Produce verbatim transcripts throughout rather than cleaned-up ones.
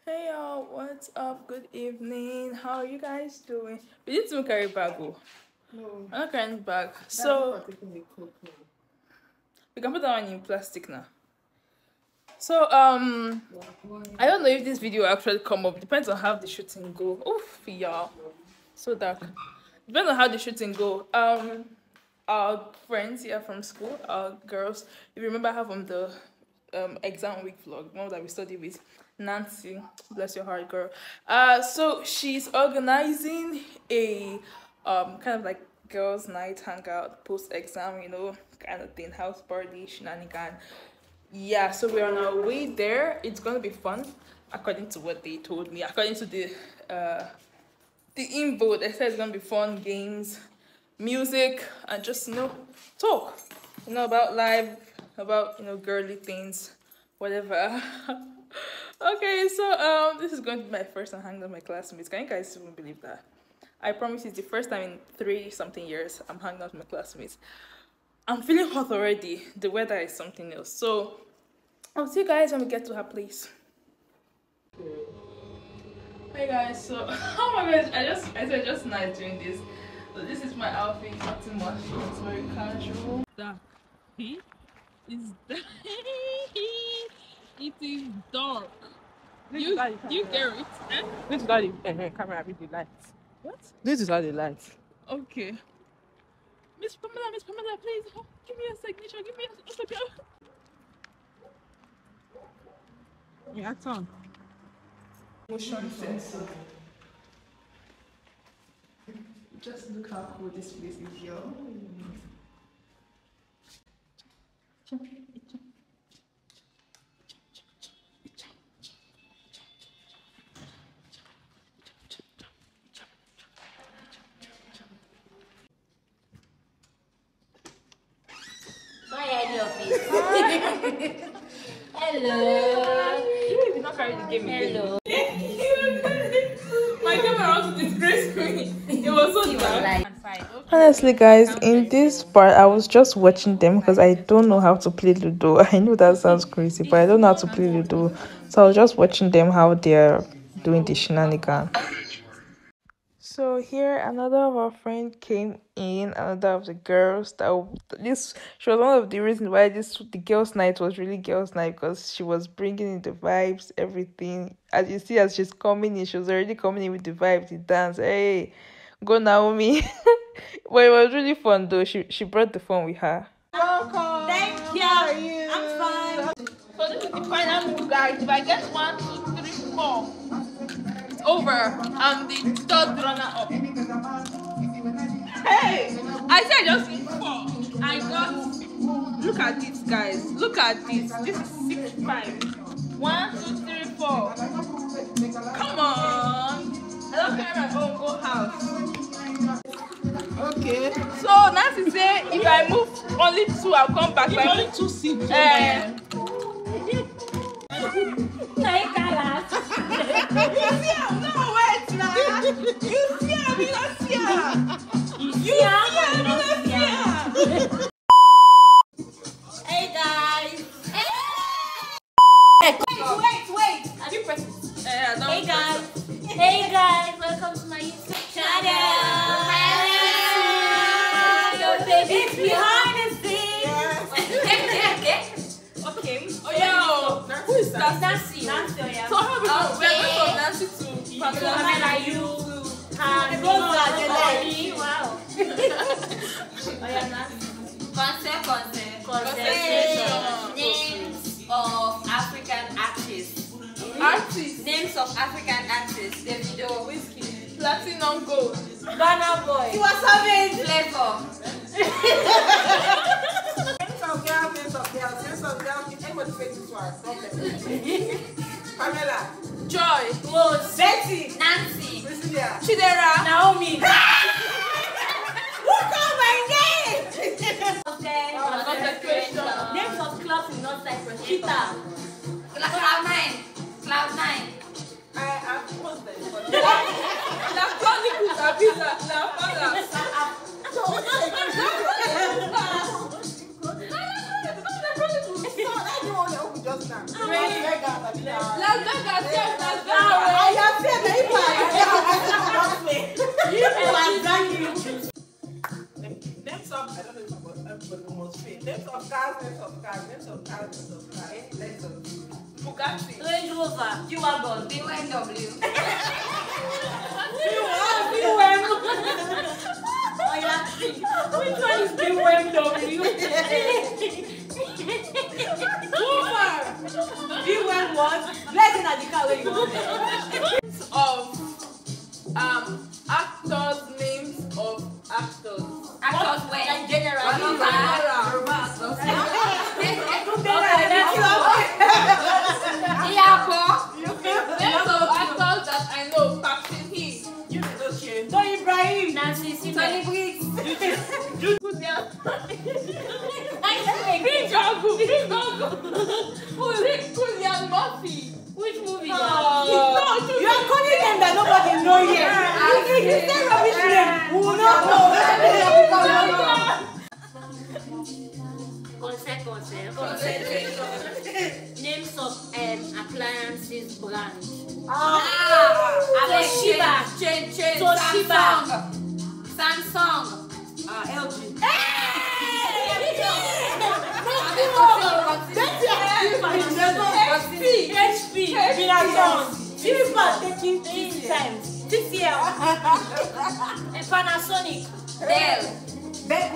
Hey y'all, what's up? Good evening. How are you guys doing? We need to carry bag. Oh. No. I'm not carrying bag. That's So not taking the coke now. we can put that one in plastic now. So um I don't know if this video will actually come up. Depends on how the shooting go. Oof, y'all. So dark. Depends on how the shooting go. Um our friends here from school, our girls, if you remember her from the um exam week vlog, one that we studied with Nancy, bless your heart, girl. Uh so she's organizing a um kind of like girls' night hangout post exam, you know, kind of thing, house party, shenanigan. Yeah, so we're on our way there. It's gonna be fun, according to what they told me. According to the uh the info, they said it's gonna be fun, games, music, and just you know talk, you know about life, about you know girly things, whatever. Okay, so um, this is going to be my first time hanging out with my classmates. Can you guys even believe that? I promise it's the first time in three something years I'm hanging out with my classmates. I'm feeling hot already. The weather is something else. So I'll see you guys when we get to her place. Hey guys, so oh my gosh, I just I said just nice doing this. So this is my outfit, nothing much. It's very casual. Dark. He is dark. It is dark. You you get it? Eh? This is not the uh, camera with the lights. What? This is not the lights. Okay. Miss Pamela, Miss Pamela, please oh, give me a signature. Give me a signature. Yeah, turn. Motion sensor. Just look how cool this place is, yo. My idea of it. Hello. You did not carry the game again. Hello. My camera also disgraced me. It was so dark. Like, Honestly, guys, in this part, I was just watching them because I don't know how to play Ludo. I know that sounds crazy, but I don't know how to play Ludo. So I was just watching them how they're doing the shenanigan. So here, another of our friend came in, another of the girls. That this she was one of the reasons why this the girls' night was really girls' night because she was bringing in the vibes, everything. As you see, as she's coming in, she was already coming in with the vibes, the dance. Hey, go Naomi! But it was really fun though. She she brought the fun with her. Welcome. thank you. I'm fine. So this is the final move, guys. If I get one, two, three, four, it's over. I'm the third runner up. Hey, I said just in four. I got. Look at this, guys. Look at this. This is six five. One, two, three, four. Come on. I don't carry my own go house. Okay. So Nancy say if I move only two, I'll come back. Give If I only move, two seats. eh, Hey, Carla. you see am? No, wait now. You see am? You don't see am. You You see am? You don't see am. Hey, guys. Wait, wait, wait. Have you pressed it? Eh, I don't Hey, guys. Hey, guys. Welcome to my YouTube channel. Hello. It's behind the scenes. Okay. Oh yeah. Who is that? Nancy. Nancy, oh, yeah. So how we go? We're Okay. going from Nancy to Pamela. Pamela, you. Honey. Wow. Oh, yeah, Nancy. Concept, concept, Concentration. names of African artists. Artist. Names of African artists. Davido, Whiskey, Platinum Gold. Ghana boy. Flavor. Names of girls, names of girls, names of girls. Everybody face this one. Problem. Pamela. Joy. Rose. Betty. Nancy. Priscilla. Chidera. Naomi. Who called my name? Concentration. Names of clubs in North Cyprus. Cheetah. Cloud nine. Cloud nine. I am posted. La Chronicles are visa. La Palace. Just now. Las Vegas. Yes, Las Vegas. of cars, names of cars, names of cars, names of cars. Names of Bugatti. Range Rover. G-Wagon. B M W. Oh, yeah. Which one is B M W? B one what? Let's in the car where you want. Of um actors, names of actors. Actors where? Like general. One of General. Names of actors that I know. Captain He. You okay? Don't Ibrahim. Nancy Simon. Tony Briggs. Kudian. Green Jago. Green Jago. Who is it? Kudian Murphy. Which movie? No, you are calling them that nobody know yet. You you say rubbish name. Who will not know? Concert, concert. Names of um, appliances brand. Ah, Toshiba. Chain, chain. Toshiba. Samsung. ah, L G. H P. Binazon. Silver taking three times. T C L. And Panasonic. Dell. Beko.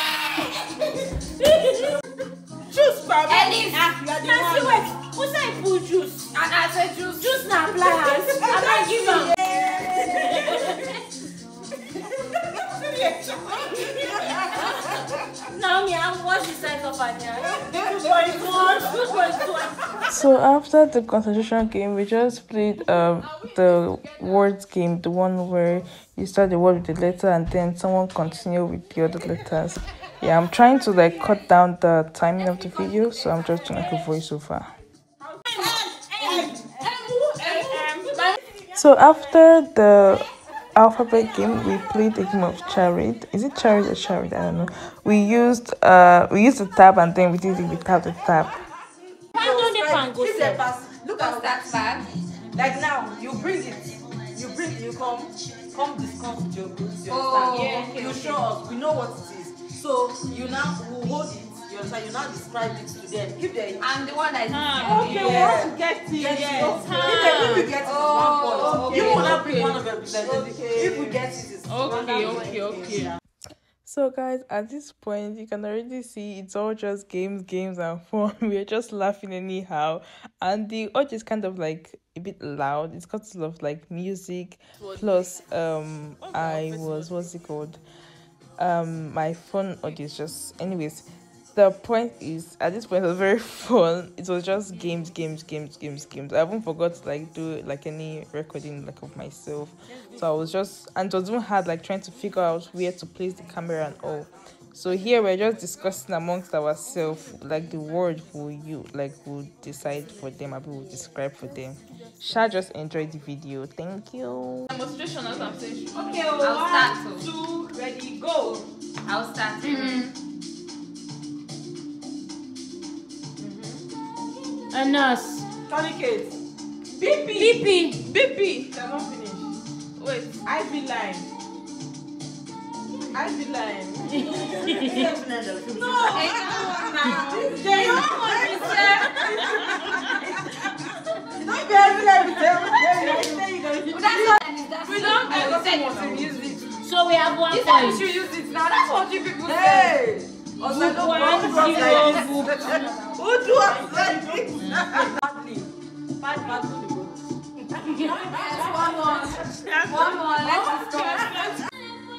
Choose Baba. Elif. Ah, you are the Nancy, one. wait. Who said put juice? And I said juice. Juice na appliance. I might give am. Now me, I'm watch the size of Anya. two point one, two point one. So after the concentration game, we just played um the words game, the one where you start the word with the letter and then someone continue with the other letters. Yeah, I'm trying to like cut down the timing of the video, so I'm just doing like a voiceover. So after the alphabet game, we played a game of charade. Is it charade or charade? I don't know. We used uh we used the tab and then we did it without the tab. How do they can go If they sell? pass, look at That bag. like now. You bring it. You bring. You come. Come discuss with your groups. You Oh, understand? okay, You okay. show us. We know what it is. So you now will hold it. You understand? You now describe it to them. If they. I'm the one that is. Okay, we Yeah. want to get it. Yes. Yes. If they if we get it, it's one point. Oh, You okay, will not okay. bring one of your representatives. Okay. If we get it, it's one Okay, point. okay, okay. So guys, at this point you can already see it's all just games, games and fun. We're just laughing anyhow. And the audio is kind of like a bit loud. It's got a lot of like music. Plus um I was what's it called? Um my phone audio is just anyways. The point is at this point it was very fun. It was just games, games, games, games, games. I haven't forgot to like do like any recording like of myself. So I was just and it was even hard like trying to figure out where to place the camera and all. So here we're just discussing amongst ourselves like the word who you like will decide for them, I will describe for them. Shall just enjoy the video. Thank you. Demonstration as I'm saying. Okay, I'll one, start. two, ready, go. I'll start. A nurse. Tourniquet. B P. B P. B P. Cannot finish. Wait. I V line. I V line. No. This is Jay. Not very line. We don't I said you should use it. So we have one You said you point. should use it now. That's what you people said. Hey. One, Who do us like this? Who do us like this? Badly. Bad, bad, good. Yes, one more. One more. Let's discuss.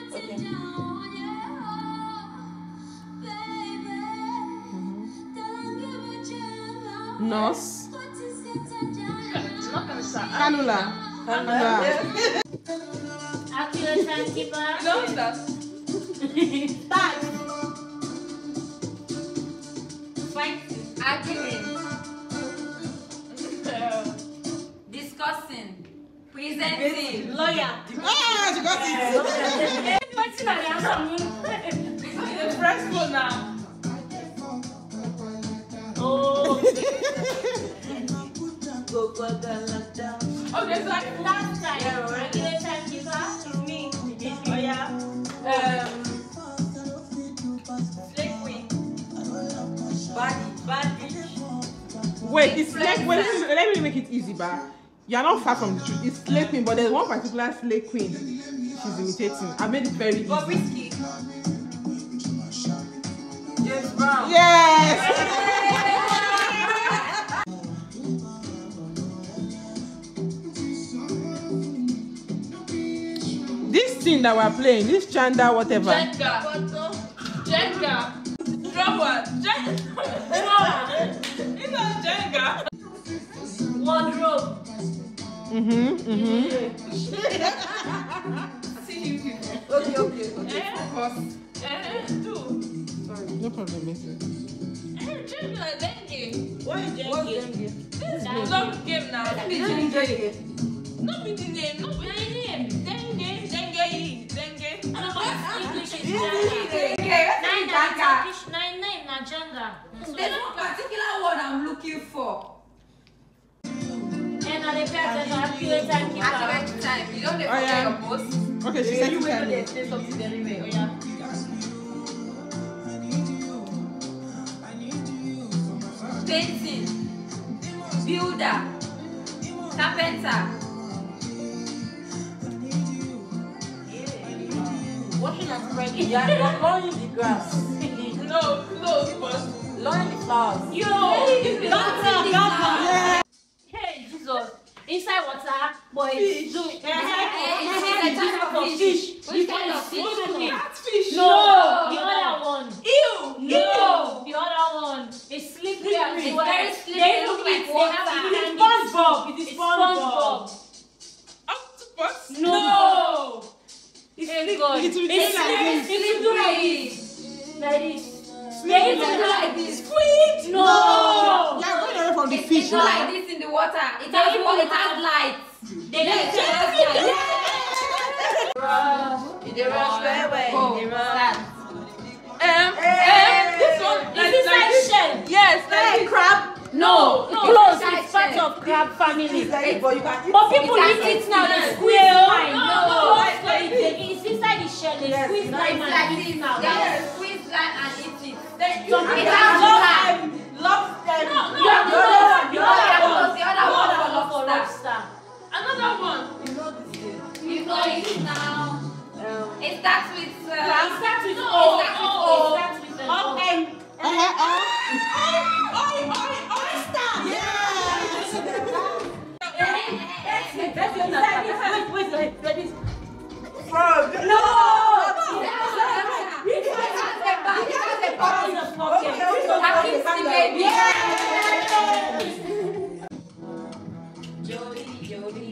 Nurse. Not gonna start. Cannula. Cannula. Accurate timekeeper. Don't start. Start. Fighting. Arguing. Discussing. Presenting. Lawyer. Ah, she got it. What's my answer? The first one now. Oh. Go, go, go, lock down. Okay, so like Last time. Accurate timekeeper is me. Oh yeah. um Slay queen. Wait, it's like wait, let me, let me make it easy, but you're not far from the truth. It's Slay Queen, but there's one particular Slay Queen she's imitating. I made it very easy. Bobrisky. James Brown. Yes. This thing that we're playing, this Chanda whatever. Jenga. Jenga. Drop one. Jenga. It's not Jenga. Wardrobe. Mm-hmm. Mm-hmm. Okay, okay, okay. Focus. Eh, do. No problem, Mister. Eh, Jenga, dengue. What is Jenga? This is long game now. What is Jenga? Not be the name, not be the name. Dengue, dengue, dengue. English is Jenga. Nine na Turkish, nine nine na Jenga. There's one particular word I'm looking for. And na the person accurate and keep up. Accurate time. You don't have Oh, to yeah. your post. Okay, she said You to will tell know me. they say something very well. Yeah. Painting. Builder. Carpenter. Washing and spreading. Yeah, you're mowing the grass. No, close, but. Blowing the flowers. Yo, Planting the flower. hey, Jesus. Inside water, boy, it's doing. Eh, it's a type of fish. Which kind of fish? Catfish. No, the other one. Ew. No, the other one. It's slippery and It's wet. very slippery, They look like they water. have It is SpongeBob. It is It's SpongeBob. SpongeBob. Octopus. No. It's It's slip- good. It will It's taste like slippery. this. It's do like this. Like this. They They do do like this. Squid. No. Yeah, going away from the It's, fish it's now. not like this in the water. It They has even what? It has have- light. They Yes, don't it has light. They rush very well. Oh, They what's rush. that? Um, um, this one. It's like- inside like this. shell. Yes, like this. Crab. No, No, close. it's It's part shell. of crab family. But you can eat. But people It's eat like it now. They this. squeeze No, lime. no, No, no, no, like- like it's, it's inside the shell. They Yes, squeeze no, lime It's and like eat this. it now. They will squeeze lime and eat it. Some It people has have lime. Lobster. No, no, You have no, the other one. The No, other yeah, one. because the other one The for other one for lobster. lobster. Another one. You know it now. It starts with. Uh, It starts with no, O. It starts with It O. starts with an Oh, O. and Uh-huh, uh. oi, oi, oyster. That's your inside this. Wait, wait, wait. Wait, this. Frog. No. It has a back. It has a What pocket. is a pocket? Happy baby. Jody, Jody.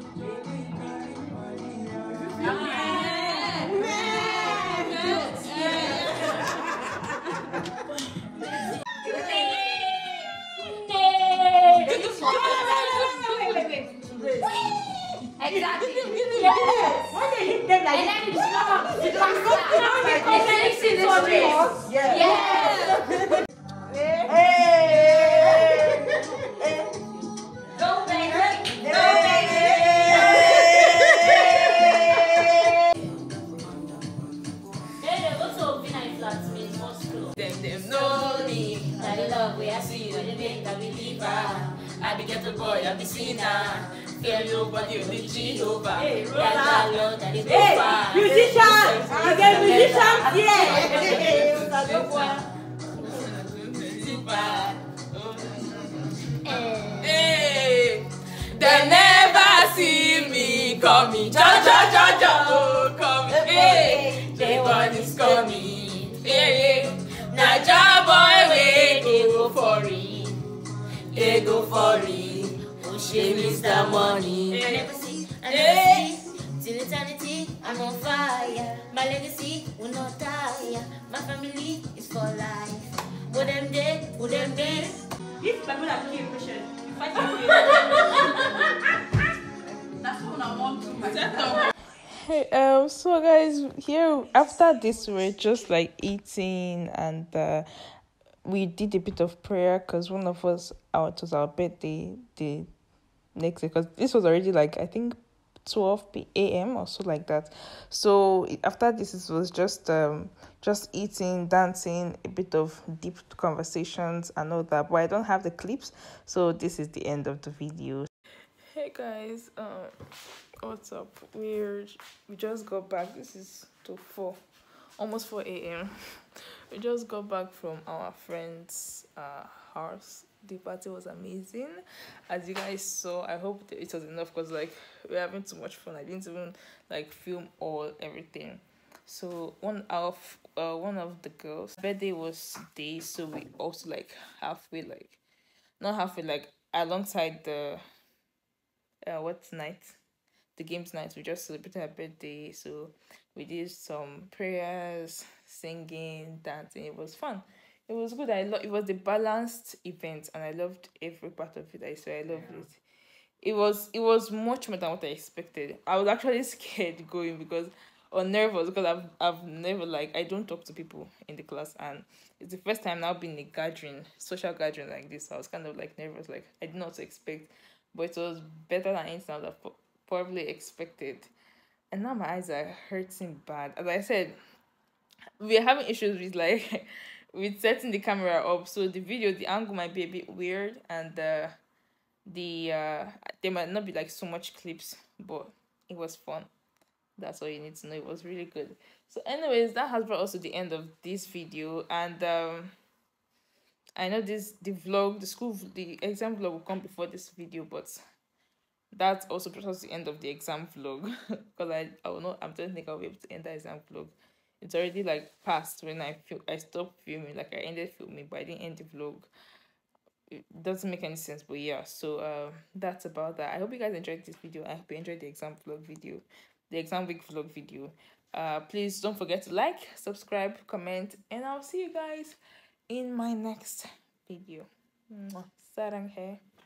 Exactly. Yes. When they hit them like And then it's not. It this. And then it's in the street. Yes. Yes. Hey. Go, baby. Then they also be nice flats means Moscow. Them, them know me. Daddy love where I see when they make I believe her. I be get a boy, I be seen her. Fear nobody, only Jehovah. Hey, Rolla. Hey, musicians! You get musicians Hey, they never see me coming. Ja, ja, ja, ja, oh, coming. Hey, the one is coming. Hey, Naija boy, we go for it. They go for it. Oh, she Mister Money. I never see, I Hey. never see. Till eternity, I'm on fire. My legacy will not tire. My family is for life. Put them dead, put them dead. If my mother kill a patient, you fight him. That's what I want to. Set up. Hey, um, so guys, here after this, we're just like eating, and uh, we did a bit of prayer because one of us, our it was our birthday the next day, because this was already like I think twelve p m or so like that. So after this, it was just um just eating, dancing, a bit of deep conversations and all that. But I don't have the clips, so this is the end of the video. Hey guys, um, what's up? We're we just got back. This is to four, almost four a m We just got back from our friend's uh house. The party was amazing, as you guys saw. I hope it was enough because like we're having too much fun. I didn't even like film all everything. So one of uh one of the girls' birthday was today, so we also like halfway like not halfway like alongside the uh what night the games night, we just celebrated her birthday. So we did some prayers, singing, dancing. It was fun. It was good. I love it was a balanced event and I loved every part of it. I so I loved it. It was it was much more than what I expected. I was actually scared going because or nervous because I've I've never like I don't talk to people in the class, and it's the first time now being a gathering, social gathering like this. So I was kind of like nervous, like I did not expect, but it was better than anything I would have probably expected. And now my eyes are hurting bad. As I said, we're having issues with like with setting the camera up, so the video, the angle might be a bit weird, and uh, the uh, there might not be like so much clips, but it was fun. That's all you need to know. It was really good. So anyways, that has brought us to the end of this video, and um I know this the vlog the school the exam vlog will come before this video, but that also brought us to the end of the exam vlog because I I will not I don't think I'll be able to end the exam vlog. It's already like past when I feel I stopped filming, like I ended filming, but I didn't end the vlog. It doesn't make any sense, but yeah. So uh, that's about that. I hope you guys enjoyed this video. I hope you enjoyed the exam vlog video, the exam week vlog video. Uh, please don't forget to like, subscribe, comment, and I'll see you guys in my next video. Mwah. Sarang hai.